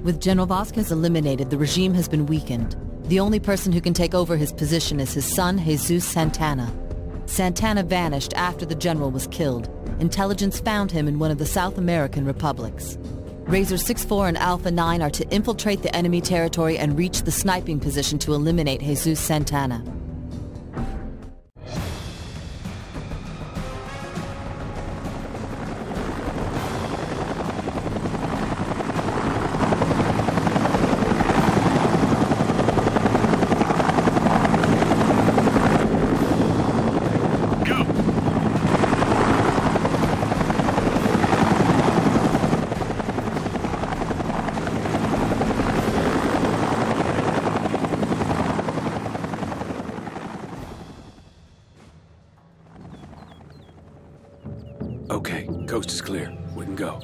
With General Vasquez eliminated, the regime has been weakened. The only person who can take over his position is his son, Jesus Santana. Santana vanished after the general was killed. Intelligence found him in one of the South American republics. Razor 6-4 and Alpha 9 are to infiltrate the enemy territory and reach the sniping position to eliminate Jesus Santana. Okay, coast is clear. We can go.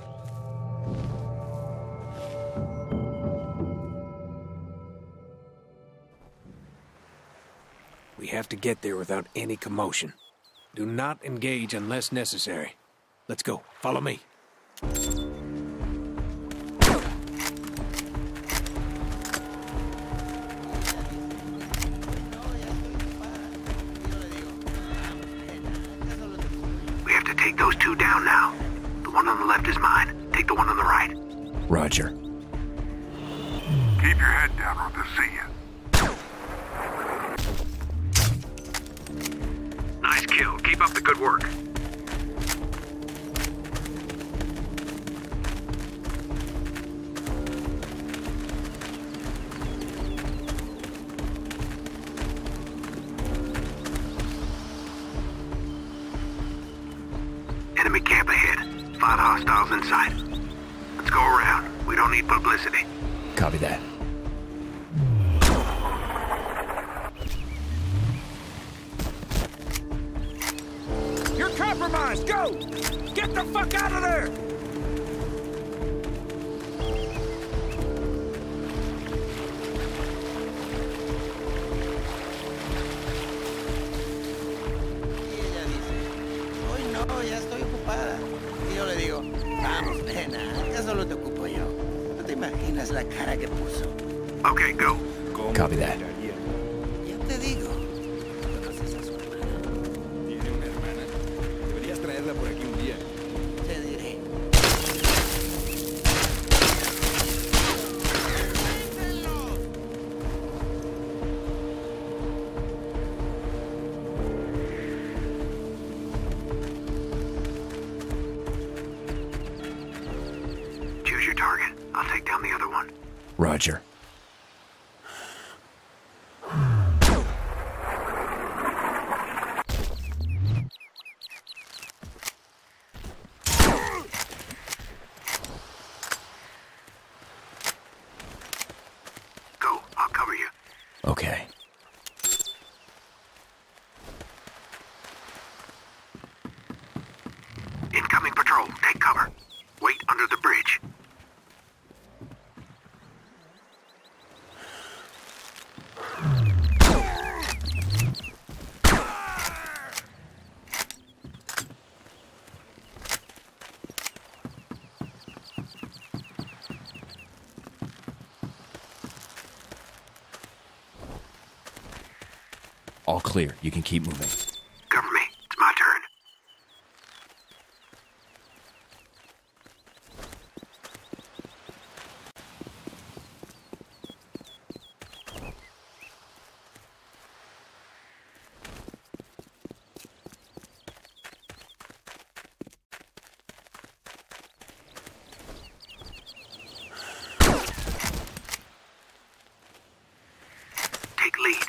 We have to get there without any commotion. Do not engage unless necessary. Let's go. Follow me. Take those two down now. The one on the left is mine. Take the one on the right. Roger. Keep your head down or they'll see you. Nice kill. Keep up the good work. Enemy camp ahead. 5 hostiles in sight. Let's go around. We don't need publicity. Copy that. You're compromised! Go! Get the fuck out of there! Ya estoy ocupada. Y yo le digo, vamos, nena, ya solo te ocupo yo. No te imaginas la cara que puso. Okay, go. Copy that. Ya te digo. ¿Conoces a su hermana? Tiene una hermana. Deberías traerla por aquí un día. Te diré. Choose your target. I'll take down the other one. Roger. Go. I'll cover you. Okay. Incoming patrol. Take cover. Wait under the bridge. All clear. You can keep moving. Cover me. It's my turn. Take lead.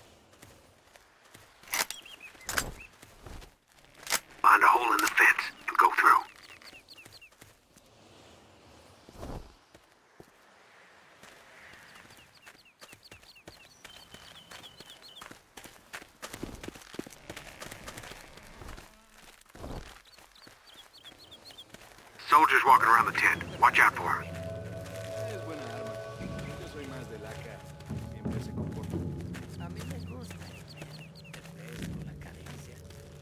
Find a hole in the fence and go through. Soldiers walking around the tent. Watch out for them. Es buena arma. Yo soy más de laca. Siempre se comporta. A mí me gusta el peso, la cadencia.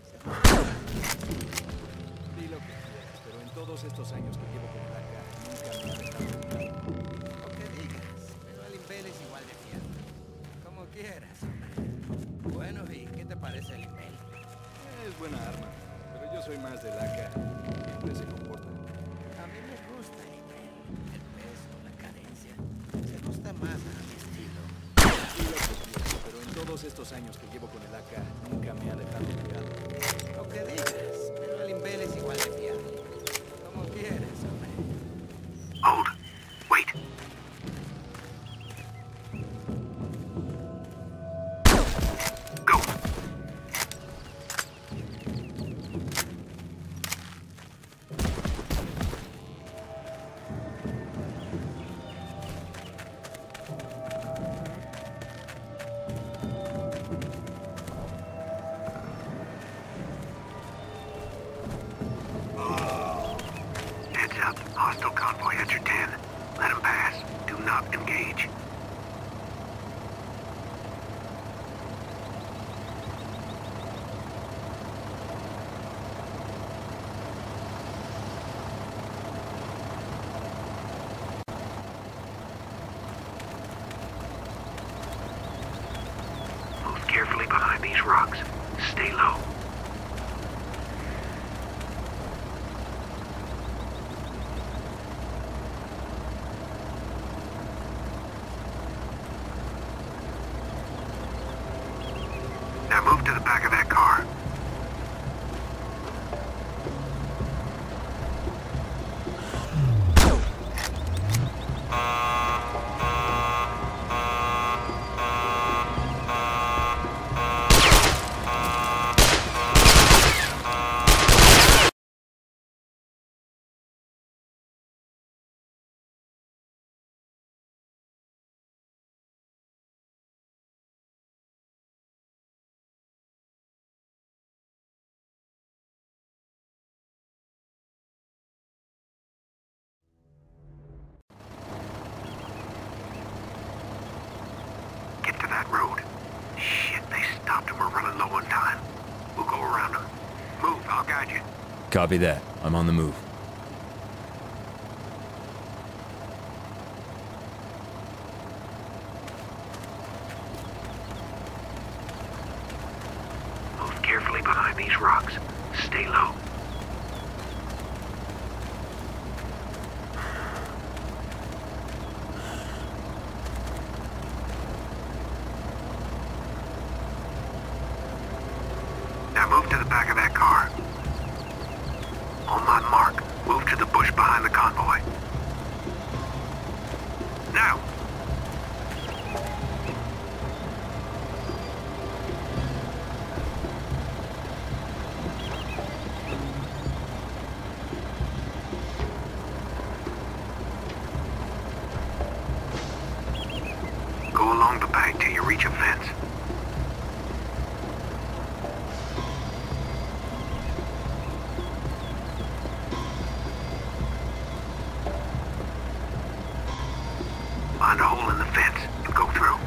Di lo que quieras, pero en todos estos años que llevo con laca, nunca me ha dejado. Lo que digas, pero el Imbel es igual de fiable. Como quieras, hombre. Bueno, ¿y qué te parece el Imbel? Es buena arma, pero yo soy más de laca. Siempre se comporta. A mí me gusta el Imbel. El peso, la cadencia. Se gusta más a mi estilo. Di lo que quieras, pero en todos estos años que llevo con el AK, nunca me ha dejado pegado. Lo que digas, pero el Imbel es igual de fiable. Como quieras, hombre. Hold. Wait. Go. Heads up. Hostile convoy at your 10. Let them pass. Do not engage. Move carefully behind these rocks. Stay low. Now move to the back of that car. Get to that road. Shit, they stopped and we're running low on time. We'll go around them. Move, I'll guide you. Copy that. I'm on the move. Move carefully behind these rocks. Stay low. Now move to the back of that car. On my mark, move to the bush behind the convoy. Now! Go along the bank till you reach a fence. Find a hole in the fence and go through.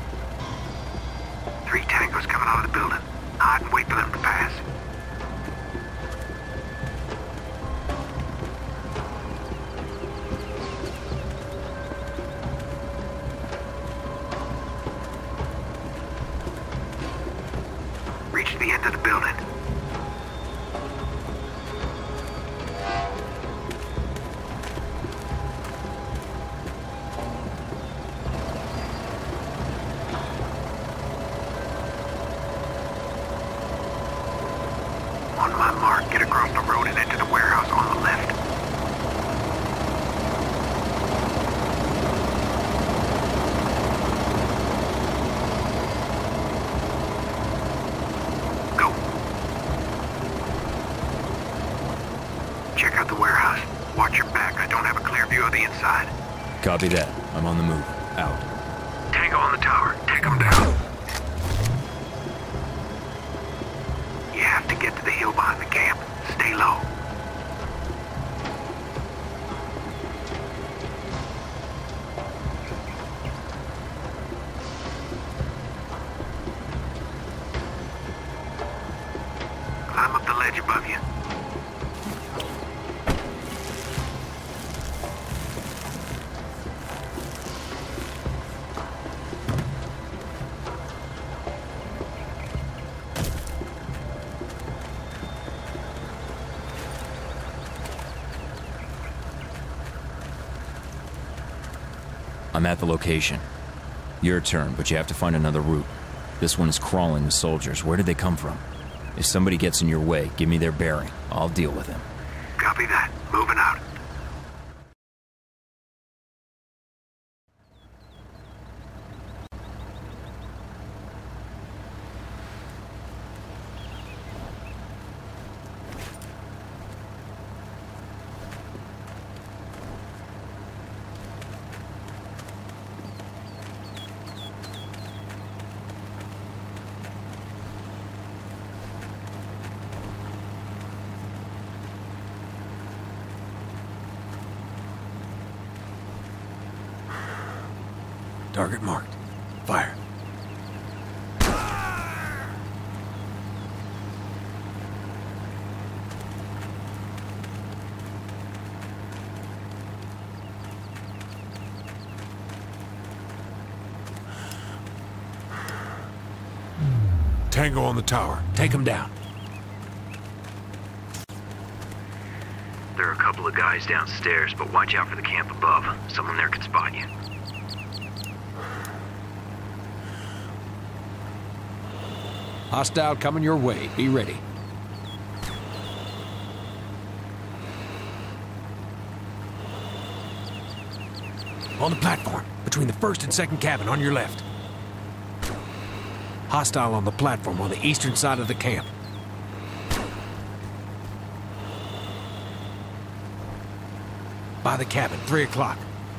3 tangos coming out of the building. Hide and wait for them to pass. Check out the warehouse. Watch your back. I don't have a clear view of the inside. Copy that. I'm on the move. Out. Tango on the tower. Take him down. You have to get to the hill behind the camp. Stay low. Climb up the ledge above you. I'm at the location. Your turn, but you have to find another route. This one is crawling with soldiers. Where did they come from? If somebody gets in your way, give me their bearing. I'll deal with them. Copy that. Moving out. Target marked. Fire. Tango on the tower. Take him down. There are a couple of guys downstairs, but watch out for the camp above. Someone there could spot you. Hostile coming your way. Be ready. On the platform, between the first and second cabin on your left. Hostile on the platform on the eastern side of the camp. By the cabin, 3 o'clock.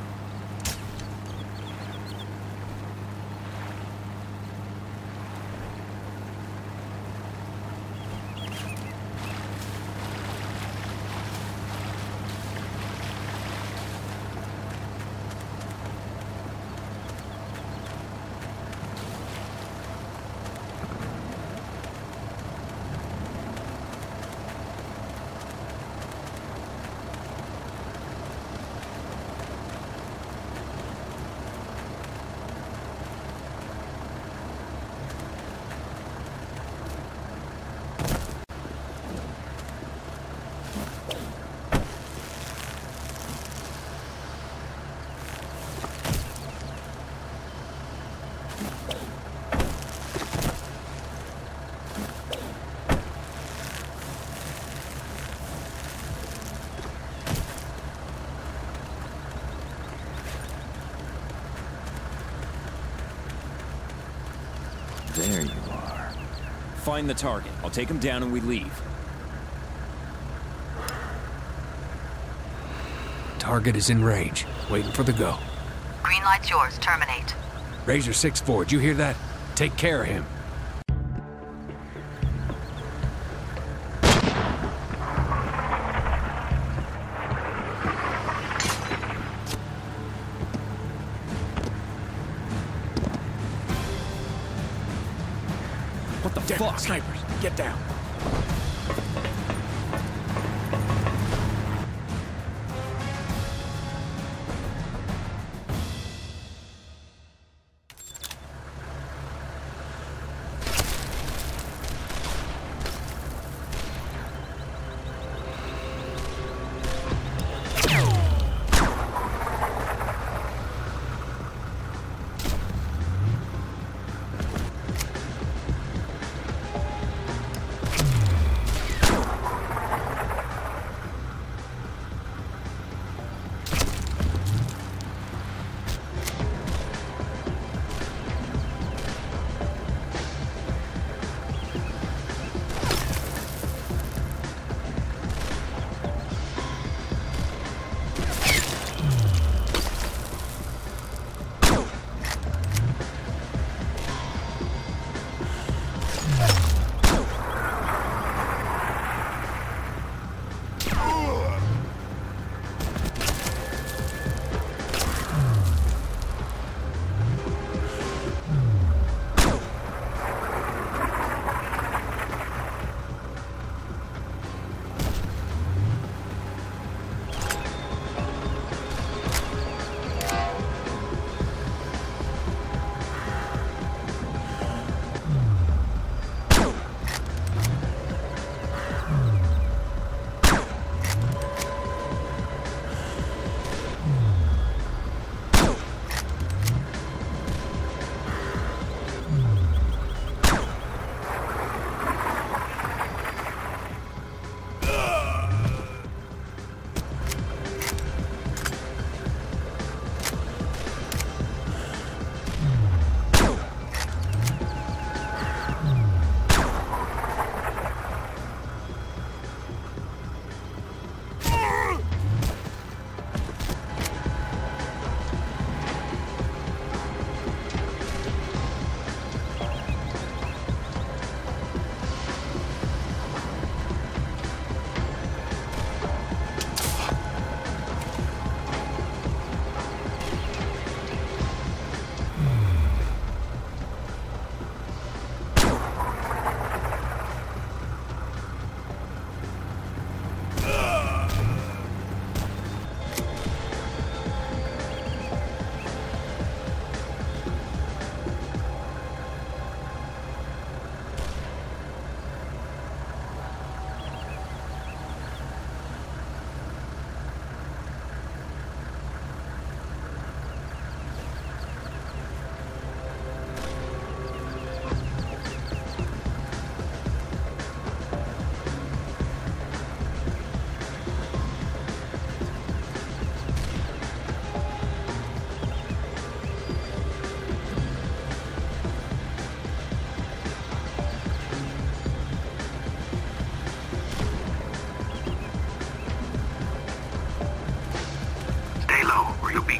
There you are. Find the target. I'll take him down and we leave. Target is in range. Waiting for the go. Green light's yours. Terminate. Razor 6-4, did you hear that? Take care of him. What the fuck? Snipers, get down.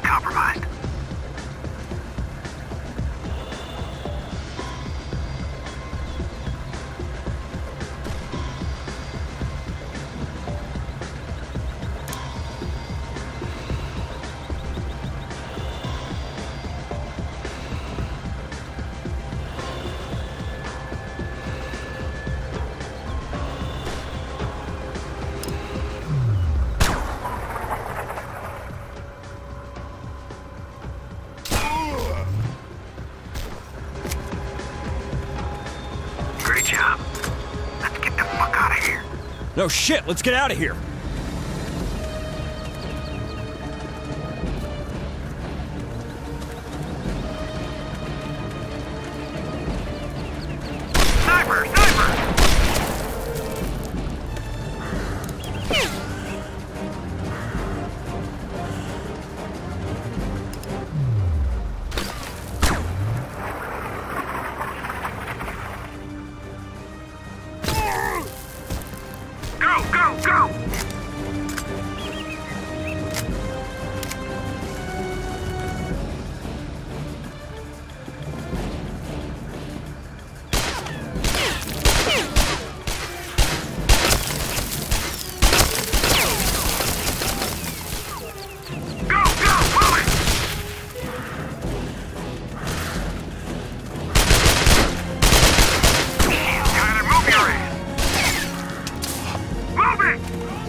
compromised. Great job. Let's get the fuck out of here. No shit, let's get out of here. Sniper! Sniper! Go, go, go! Go, go, move it! Tyler, move your ass! Move it!